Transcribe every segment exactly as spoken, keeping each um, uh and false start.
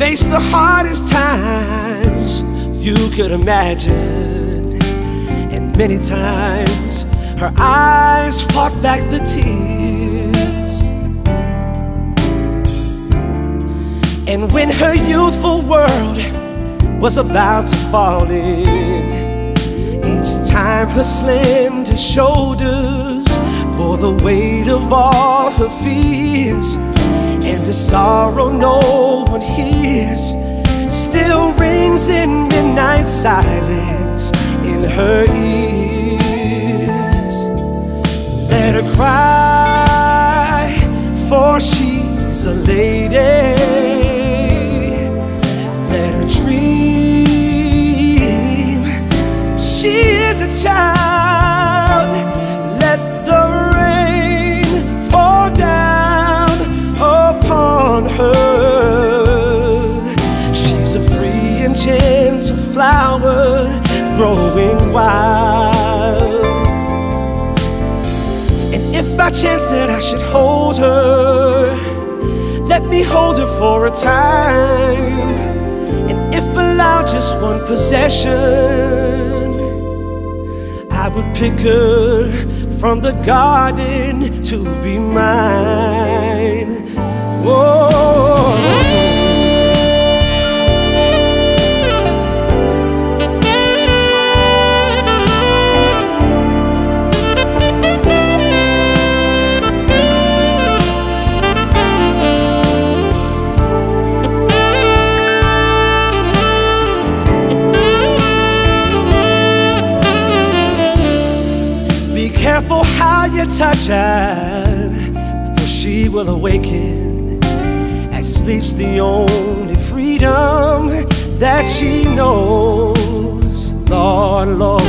faced the hardest times you could imagine, and many times her eyes fought back the tears. And when her youthful world was about to fall in, each time her slender shoulders bore the weight of all her fears, and the sorrow no one hears still rings in midnight silence in her ears. Let her cry, for she's a lady. Let her dream, she is a child. Let the rain fall down upon her. She's a free and gentle flower growing wild. And if by chance that I should hold her, let me hold her for a time. And if allowed just one possession, I would pick her from the garden to be mine. Whoa. Careful how you touch her, for she will awaken as sleep's the only freedom that she knows. Lord, Lord.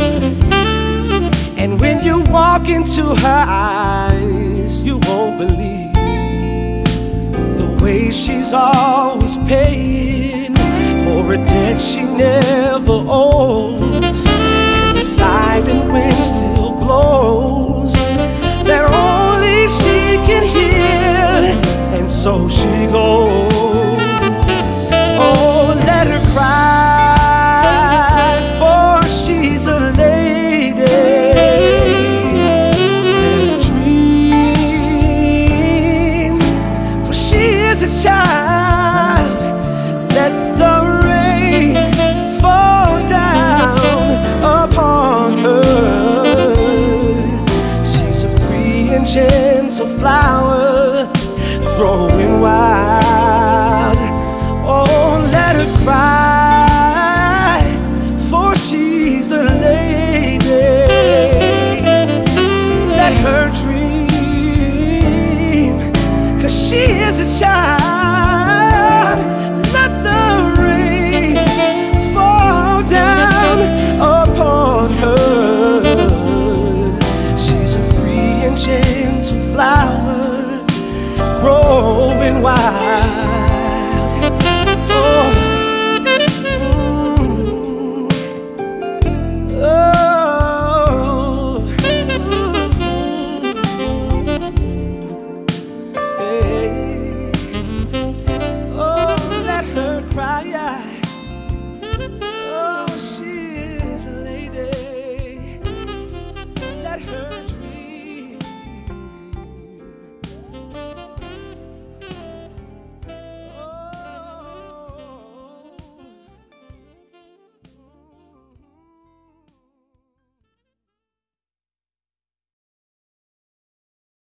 And when you walk into her eyes, you won't believe the way she's always paying for a debt she never owes. And the silent wind still blows that only she can hear, and so she goes. Oh, let her cry, for she's a lady. Let her dream, for she is a child. Let the rain fall down upon her. She's a free and gentle flower growing wild.